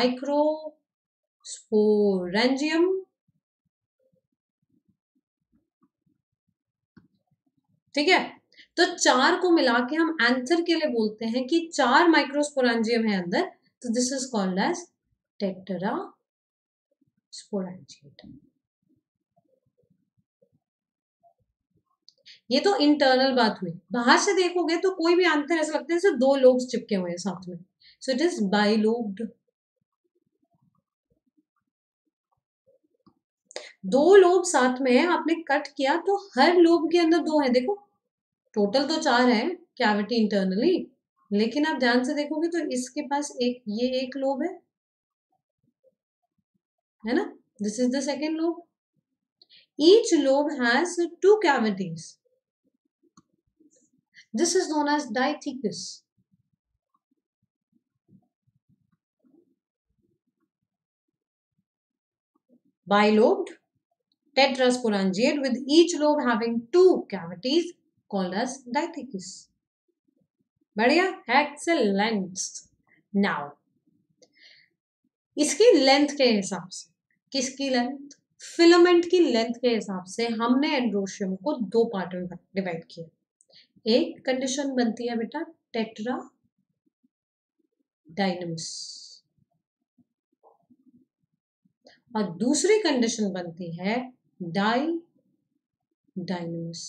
माइक्रोस्पोरेंजियम। ठीक है, तो 4 को मिला के हम एंथर के लिए बोलते हैं कि 4 माइक्रोस्पोरेंजियम है अंदर, तो this is called as tetrasporangiate. ये तो इंटरनल बात हुई। बाहर से देखोगे तो कोई भी एंथर ऐसा लगता है जैसे 2 लोब्स चिपके हुए हैं साथ में, so it is bilobed. 2 lobe साथ में है, आपने कट किया तो हर लोब के अंदर 2 है। देखो टोटल तो 4 है कैविटी इंटरनली, लेकिन आप ध्यान से देखोगे तो इसके पास एक, ये एक लोब है ना, this is the second lobe. Each lobe has 2 cavities. This is known as diathecus. Bilobed tetrasporangiate with each lobe having 2 cavities called as diathecus. बढ़िया, excellent. Now इसकी लेंथ के हिसाब से, किसकी लेंथ? फिलामेंट की लेंथ के हिसाब से हमने एंड्रोशियम को 2 पार्ट में डिवाइड किया। एक कंडीशन बनती है बेटा टेट्रा डायनमस, और दूसरी कंडीशन बनती है डाई डायनमस।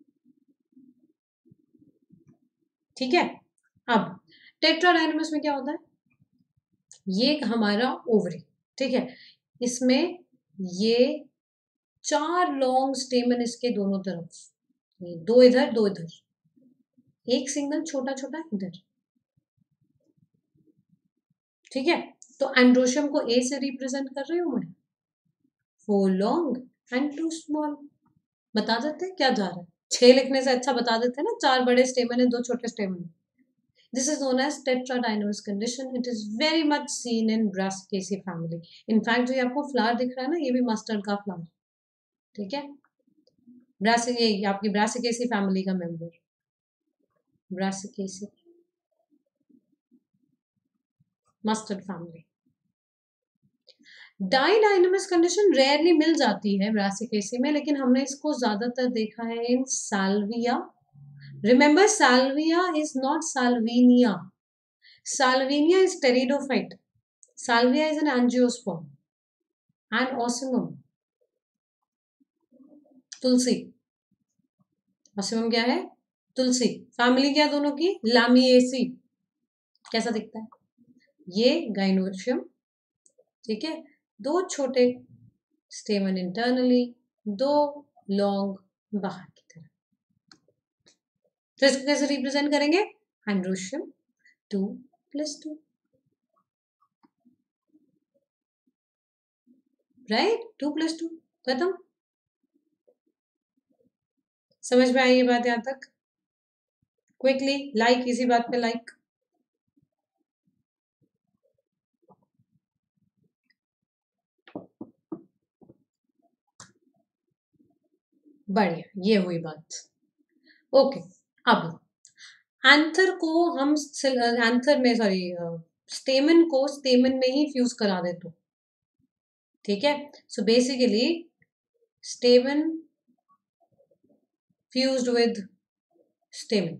ठीक है, अब टेट्रा डायनमस में क्या होता है? ये हमारा ओवरी, ठीक है, इसमें ये 4 लॉन्ग स्टेमन इसके दोनों तरफ, 2 इधर 2 इधर, एक सिंगल छोटा छोटा इधर। ठीक है, तो एंड्रोशियम को ए से रिप्रेजेंट कर रही हूं मैं, 4 लॉन्ग एंड 2 स्मॉल। बता देते हैं क्या जा रहा है, 6 लिखने से अच्छा बता देते हैं ना, 4 बड़े स्टेमन है 2 छोटे स्टेमन है। This is known as tetradynamous condition. It is very much seen in Brassicaceae family. In fact, जो ये आपको फ्लावर दिख रहा है ना, ये भी मस्टर्ड का फ्लावर, ठीक है। ये आपकी Brassicaceae फैमिली का member, Brassicaceae mustard family. Didynamous condition rarely मिल जाती है Brassicaceae में, लेकिन हमने इसको ज्यादातर देखा है in Salvia. Remember, salvia is not salvinia. Salvinia is pteridophyte. Salvia is an angiosperm. And ocimum, tulsi. Ocimum क्या है? तुलसी। फैमिली क्या दोनों की? लामिएसी। कैसा दिखता है? ये गाइनोशियम, ठीक है, 2 छोटे स्टेमन इंटरनली, 2 लॉन्ग बाहर की तरफ। तो इसको कैसे रिप्रेजेंट करेंगे? एंड्रोशियम 2+2, राइट, 2+2 खत्म। समझ में आई ये बात यहां तक? क्विकली लाइक, इसी बात पे लाइक। बढ़िया, ये हुई बात। ओके, अब एंथर को हम एंथर में सॉरी स्टेमन को स्टेमन में ही फ्यूज करा दे तो ठीक है। So basically stamen fused with stamen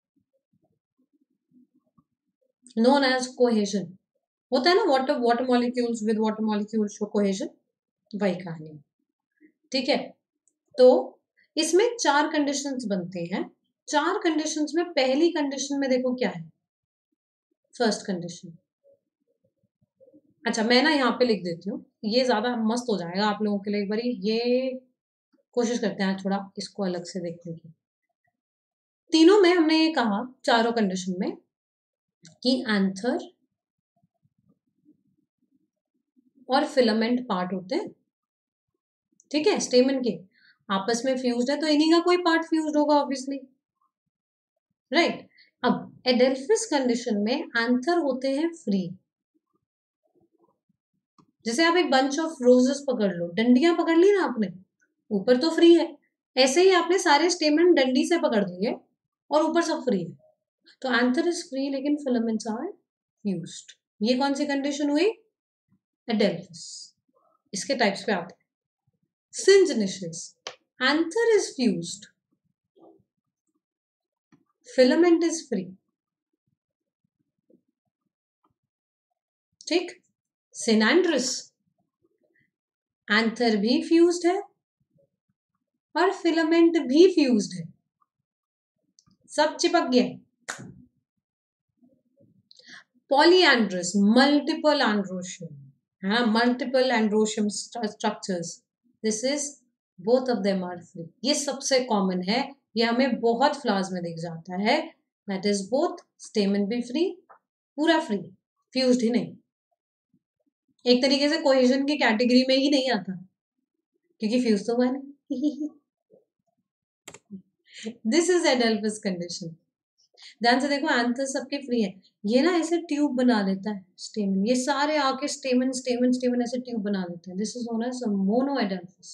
known as cohesion। होता है ना water water molecules with water molecules show cohesion, वही कहानी। ठीक है, तो इसमें 4 कंडीशंस बनते हैं। 4 कंडीशंस में पहली कंडीशन में देखो क्या है, फर्स्ट कंडीशन। अच्छा मैं ना यहाँ पे लिख देती हूँ, ये ज्यादा मस्त हो जाएगा आप लोगों के लिए। एक बार ये कोशिश करते हैं थोड़ा इसको अलग से देखने की। तीनों में हमने ये कहा, चारों कंडीशन में, कि एंथर और फिलामेंट पार्ट होते हैं। ठीक है, स्टेमन के आपस में फ्यूज्ड है तो इन्हीं का कोई पार्ट फ्यूज्ड होगा ऑब्वियसली, राइट। अब एडेल्फिस कंडीशन में एंथर होते हैं फ्री। जैसे आप एक बंच ऑफ रोजेस पकड़ लो, डंडियां पकड़ ली ना आपने, ऊपर तो फ्री है, ऐसे ही आपने सारे स्टेमन डंडी से पकड़ लिए और ऊपर सब फ्री है, तो एंथर इज फ्री लेकिन फिलामेंट्स आर फ्यूज्ड। ये कौन सी कंडीशन हुई, एडेल्फिस। इसके टाइप्स पे आते हैं। Syngenesious, anther is fused, filament is free. ठीक। सिनेंड्रस, एंथर भी फ्यूज्ड है और फिलामेंट भी फ्यूज्ड है, सब चिपक गया। पॉलीएंड्रस, मल्टीपल एंड्रोशियम है ना, multiple androecium structures, this is both of them are free. ये सबसे कॉमन है, ये हमें बहुत फ्लावर्स में दिख जाता है। दैट इज बोथ स्टेमन भी फ्री, पूरा फ्री, फ्यूज्ड ही नहीं। एक तरीके से कोहेजन की कैटेगरी में ही नहीं आता क्योंकि फ्यूज तो हुआ नहीं। This is adelphous condition. ध्यान से देखो, एंथर सबके फ्री है, ये ना ऐसे ट्यूब बना लेता है स्टेमन, ये सारे आके स्टेमन स्टेमन स्टेमन ऐसे ट्यूब बना लेते हैं। This is known as monadelphous.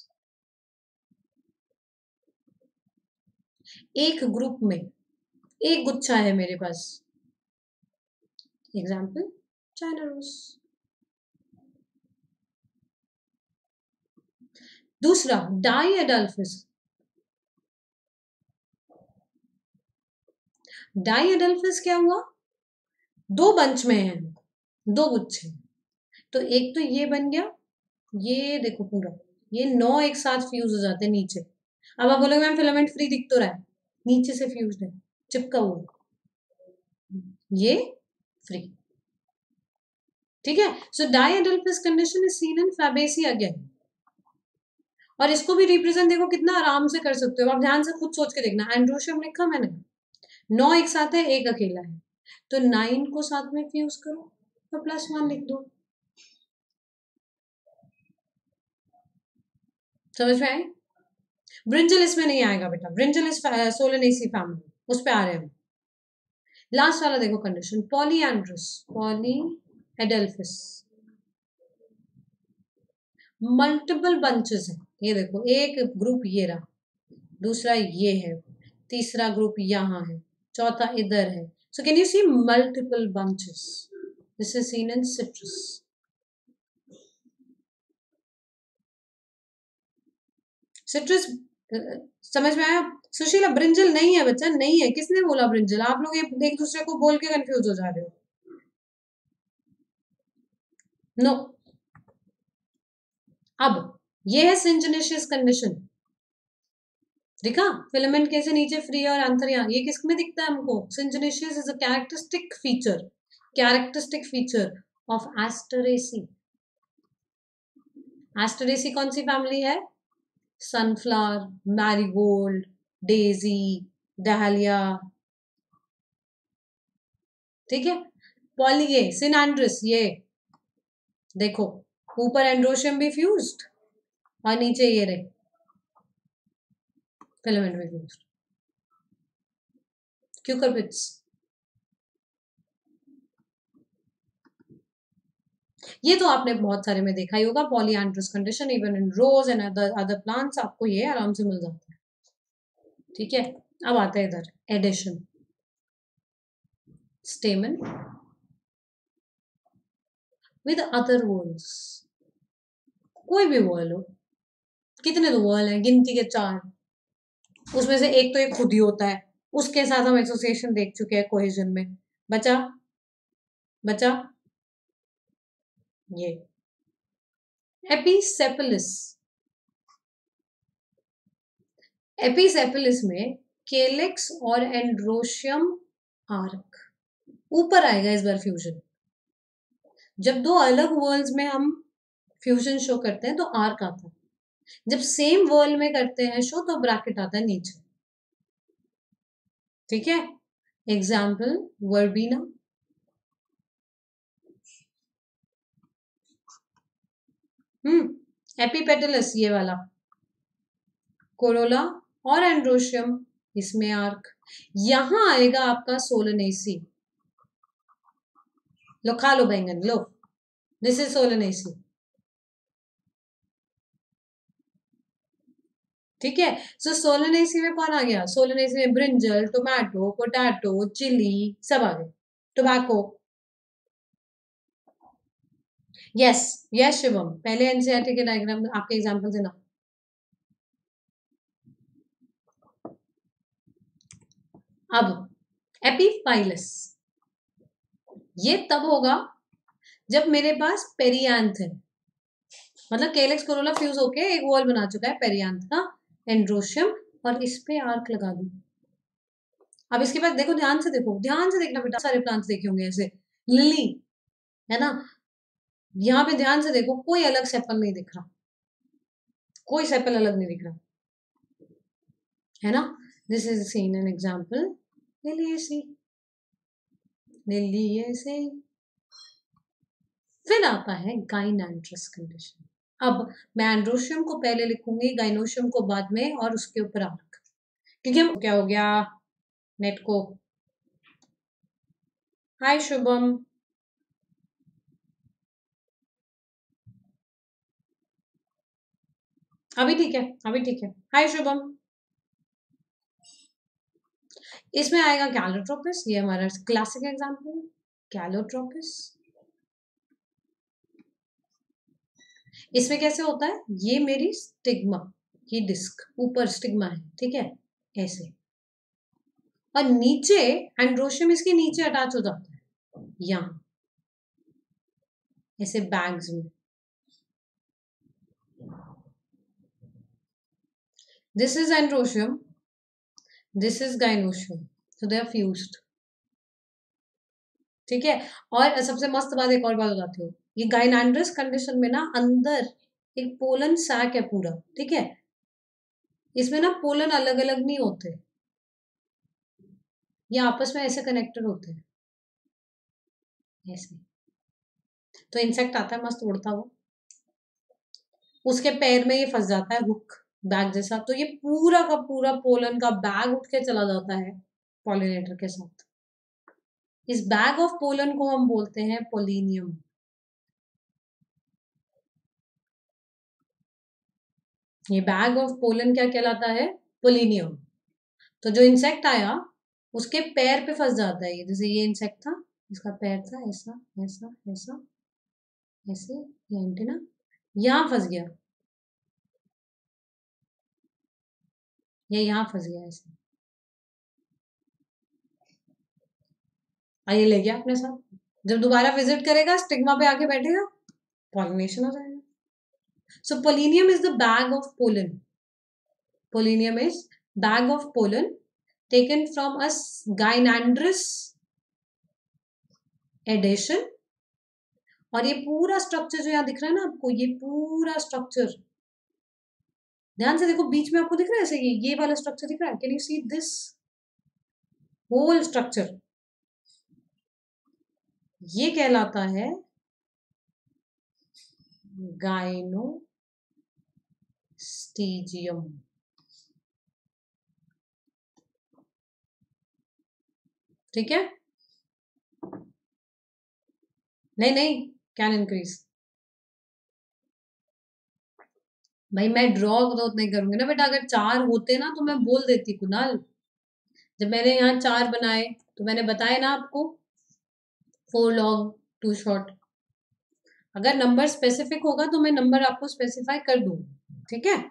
एक ग्रुप में एक गुच्छा है मेरे पास, एग्जाम्पल चाइना रोज। दूसरा डाई एडेल्फिस, डाई एडेल्फिस क्या हुआ, 2 बंच में है, 2 गुच्छे, तो एक तो ये बन गया, ये देखो पूरा, ये 9 एक साथ फ्यूज हो जाते हैं नीचे। अब आप बोलोगे मैम फिलामेंट फ्री दिख तो रहा है, नीचे से फ्यूज्ड है, चिपका हुआ, ये फ्री। ठीक है, so diadelphous condition is seen in Fabaceae again. और इसको भी रिप्रेजेंट देखो कितना आराम से कर सकते हो आप, ध्यान से खुद सोच के देखना। एंड्रोशियम लिखा मैंने, 9 एक साथ है, एक अकेला है, तो 9 को साथ में फ्यूज करो तो +1 लिख दो। समझ में आए। ब्रिंजल इसमें नहीं आएगा बेटा, ब्रिंजल इज सोलेनेसी फैमिली, उस पे आ रहे हैं। लास्ट वाला देखो condition, polyandrous, polyadelphous, multiple bunches है। ये देखो एक ग्रुप ये रहा, दूसरा ये है, तीसरा ग्रुप यहाँ है, चौथा इधर है। So can you see multiple bunches, this is seen in citrus. Citrus समझ में आया। सुशीला ब्रिंजल नहीं है बच्चा, नहीं है, किसने बोला ब्रिंजल, आप लोग एक दूसरे को बोल के कंफ्यूज हो जा रहे हो। No no. अब ये है सिंजनेशियस कंडीशन, दिखा फिलामेंट कैसे नीचे फ्री है और आंसर यहाँ, ये किस में दिखता है हमको, syngenesious is a characteristic feature of Asteraceae. Asteraceae कौन सी फैमिली है, सनफ्लावर, मैरीगोल्ड, डेजी, डहलिया। ठीक है, पॉली ये सिनेंड्रस, ये देखो ऊपर एंड्रोशियम भी फ्यूज्ड और नीचे ये रहे फिलामेंट भी फ्यूज्ड। क्यूकर, ये तो आपने बहुत सारे में देखा ही होगा, polyandrous condition even in rose and other plants, आपको ये आराम से मिल जाता है। ठीक है, अब आते हैं इधर adhesion. Stamen with other whorls, कोई भी वॉल हो, कितने तो वॉल है, गिनती के 4, उसमें से एक तो एक खुद ही होता है, उसके साथ हम एसोसिएशन देख चुके हैं कोहेजन में। बचा बचा ये एपिसेपलिस। एपिसेपलिस में केलेक्स और एंड्रोशियम आर्क ऊपर आएगा इस बार फ्यूजन। जब दो अलग वर्ल्ड्स में हम फ्यूजन शो करते हैं तो आर्क आता है, जब सेम वर्ल्ड में करते हैं शो तो ब्रैकेट आता है नीचे। ठीक है, एग्जाम्पल वर्बीना, एपिपेटलस ये वाला, कोरोला और एंड्रोशियम, इसमें आर्क। यहां आएगा आपका सोलनेसी। लो खा लो बैंगन लो, दिस इज सोलनेसी। ठीक है, सो सोलनेसी में कौन आ गया? सोलनेसी में ब्रिंजल, टोमेटो, पोटैटो, चिली सब आ गए। टोबैको, यस यस शिवम, पहले एनसीईआरटी के डायग्राम आपके एग्जांपल देना। अब एपीफाइलस, ये तब होगा जब मेरे पास पेरियांथ है, मतलब केलेक्स कोरोला फ्यूज होके एक वॉल बना चुका है पेरियांथ का, एंड्रोशियम, और इस पे आर्क लगा दूं। अब इसके बाद देखो, ध्यान से देखो, ध्यान से देखना बेटा, सारे प्लांट्स देखे होंगे ऐसे, लिली है ना, यहाँ पे ध्यान से देखो, कोई अलग सेपल नहीं दिख रहा, कोई सेपल अलग नहीं दिख रहा, है ना। This is seen in example Liliaceae, Liliaceae. फिर आता है गाइनैंड्रस कंडीशन। अब मैं एंड्रोशियम को पहले लिखूंगी, गाइनोशियम को बाद में, और उसके ऊपर आर्क, क्योंकि हम क्या हो गया नेट को। हाय शुभम, अभी ठीक है, अभी ठीक है। हाय शुभम, इसमें आएगा कैलोट्रोपिस, ये हमारा क्लासिक एग्जांपल कैलोट्रोपिस। इसमें कैसे होता है, ये मेरी स्टिग्मा की डिस्क, ऊपर स्टिग्मा है, ठीक है, ऐसे, और नीचे एंड्रोशियम इसके नीचे अटैच हो जाता है, यहां ऐसे बैग्स में। This is androecium, this is gynoecium, so they are fused. ठीक है, और सबसे मस्त बात एक और बात बताती हूँ, ये गाइनैंड्रस कंडीशन में ना अंदर एक पोलन सैक है पूरा, ठीक है, इसमें ना पोलन अलग अलग नहीं होते, ये आपस में ऐसे कनेक्टेड होते हैं ऐसे। तो इंसेक्ट आता है मस्त उड़ता हुआ, उसके पैर में ये फंस जाता है हुक बैग जैसा, तो ये पूरा का पूरा पोलन का बैग उठ के चला जाता है पॉलिनेटर के साथ। इस बैग ऑफ पोलन को हम बोलते हैं पोलिनियम। ये बैग ऑफ पोलन क्या कहलाता है? पोलिनियम। तो जो इंसेक्ट आया उसके पैर पे फंस जाता है ये, जैसे ये इंसेक्ट था, इसका पैर था ऐसा ऐसा ऐसा ऐसे, ये एंटीना यहाँ फंस गया, ये यहाँ फंस गया ऐसे, ये ले गया अपने साथ, जब दोबारा विजिट करेगा स्टिग्मा पे आके बैठेगा, पॉलिनेशन हो जाएगा। So pollinium is the bag of pollen, pollinium is bag of pollen taken from a gynandrous adhesion. और ये पूरा स्ट्रक्चर जो यहाँ दिख रहा है ना आपको, ये पूरा स्ट्रक्चर ध्यान से देखो, बीच में आपको दिख रहा है ऐसे, ये वाला स्ट्रक्चर दिख रहा है, can you see this whole structure, ये कहलाता है गाइनोस्टीजियम। ठीक है, नहीं नहीं, कैन इंक्रीज। भाई मैं ड्रॉ तो उतना ही करूंगी ना बेटा, अगर 4 होते ना तो मैं बोल देती कुणाल। जब मैंने यहाँ 4 बनाए तो मैंने बताया ना आपको 4 लॉन्ग 2 शॉर्ट। अगर नंबर स्पेसिफिक होगा तो मैं नंबर आपको स्पेसिफाई कर दूंगी, ठीक है।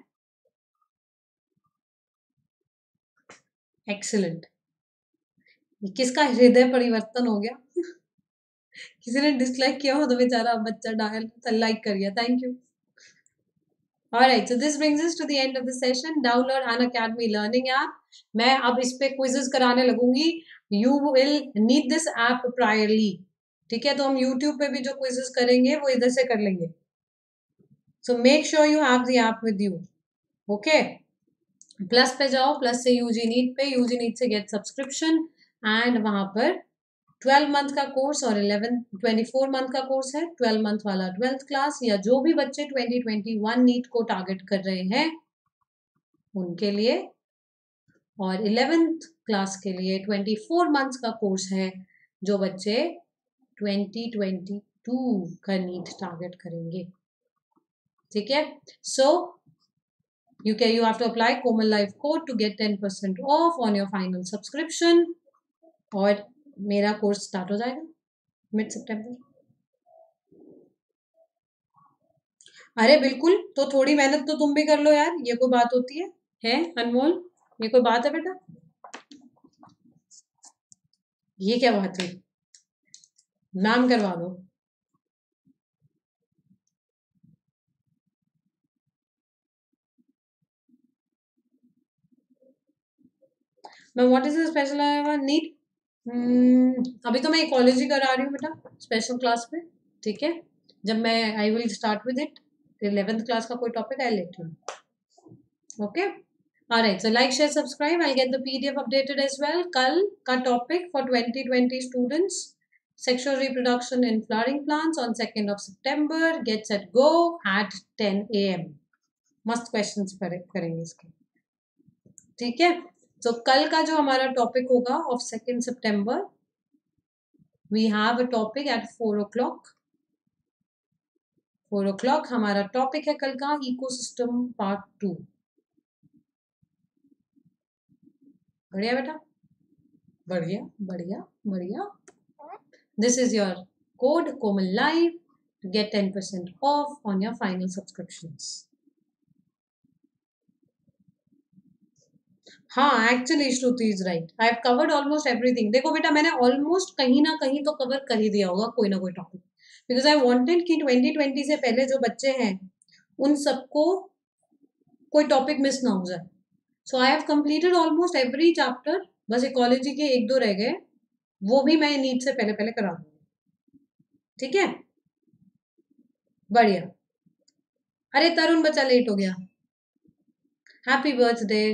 एक्सीलेंट। किसका हृदय परिवर्तन हो गया किसी ने डिसलाइक किया हो तो बेचारा बच्चा डायल लाइक कर गया, thank you. Alright, so this brings us to the end of the session. Download Unacademy Learning app. मैं अब इस पे क्विजेस कराने लगूंगी. You will need this app priorly. ठीक है, तो हम YouTube पे भी जो क्विजेस करेंगे वो इधर से कर लेंगे. So make sure you have the app with you. Okay. Plus पे जाओ, प्लस से यूजी नीट पे, यूजी नीट से गेट सब्सक्रिप्शन एंड वहां पर 12 मंथ का कोर्स और 24 मंथ का कोर्स है। 12 मंथ वाला 12th क्लास या जो भी बच्चे 2021 नीट को टारगेट कर रहे हैं उनके लिए, और 11th क्लास के लिए 24 मंथ्स का कोर्स है जो बच्चे 2022 का नीट टारगेट करेंगे, ठीक है। सो you have to apply Komal Life code to get 10% off on your final subscription, और मेरा कोर्स स्टार्ट हो जाएगा मिड सितंबर। अरे बिल्कुल, तो थोड़ी मेहनत तो तुम भी कर लो यार, ये कोई बात होती है अनमोल? ये कोई बात है बेटा? ये क्या बात हुई? नाम करवा दो। मैं व्हाट इज स्पेशल नीड? अभी तो मैं इकोलॉजी करा रही हूँ बेटा स्पेशल क्लास में, ठीक है। जब मैं I will start with it 11th class का कोई topic I let you, okay. Alright, so like, share, subscribe. I'll get the PDF updated as well. कल का topic for 2020 students, sexual reproduction in flowering plants on 2nd of September. Get set go at 10 AM. मस्त questions करेंगे इसके, ठीक है। तो कल का जो हमारा टॉपिक होगा of 2nd September, we have a topic at 4 o'clock. 4 o'clock हमारा टॉपिक है कल का इकोसिस्टम पार्ट 2। बढ़िया बेटा, बढ़िया बढ़िया बढ़िया। This is your code Komal Live to get 10% off on your final subscriptions. हाँ, actually Shruti is right, I have covered almost everything. देखो बेटा, मैंने ऑलमोस्ट कहीं ना कहीं तो कवर कर ही दिया होगा कोई ना कोई टॉपिक, बिकॉज आई वांटेड कि 2020 से पहले जो बच्चे हैं उन सबको कोई टॉपिक मिस ना हो जाए। So I have completed almost every chapter, बस इकोलॉजी के 1-2 रह गए, वो भी मैं नीट से पहले पहले करा दूंगी, ठीक है। बढ़िया। अरे तरुण बच्चा लेट हो गया, हैप्पी बर्थडे।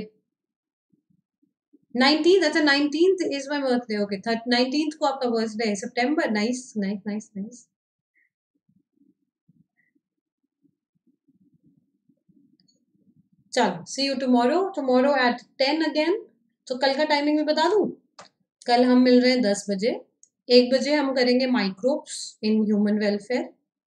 19th, अच्छा 19th is my birthday, okay. 19th को आपका बर्थडे है, सितंबर। Nice nice nice nice. चलो, see you tomorrow at 10 again. तो कल का टाइमिंग भी बता दूं, कल हम मिल रहे हैं 10 बजे। 1 बजे हम करेंगे माइक्रोब्स इन ह्यूमन वेलफेयर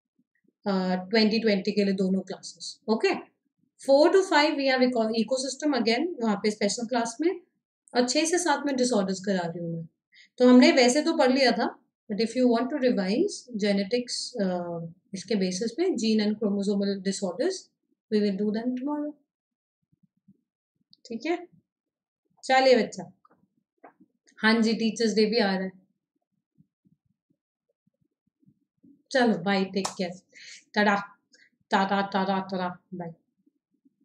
2020 के लिए दोनों classes, okay. 4 to 5 we have ecosystem again, वहां पे स्पेशल क्लास में, और 6 से 7 में डिसऑर्डर्स करा रही हूँ मैं। तो हमने वैसे तो पढ़ लिया था, but if you want to revise genetics इसके बेसिस पे gene and chromosomal disorders, we will do them tomorrow, ठीक है। चलिए बच्चा, हाँ जी, टीचर्स डे भी आ रहा है। चलो bye, take care, tata tata tata tata, bye.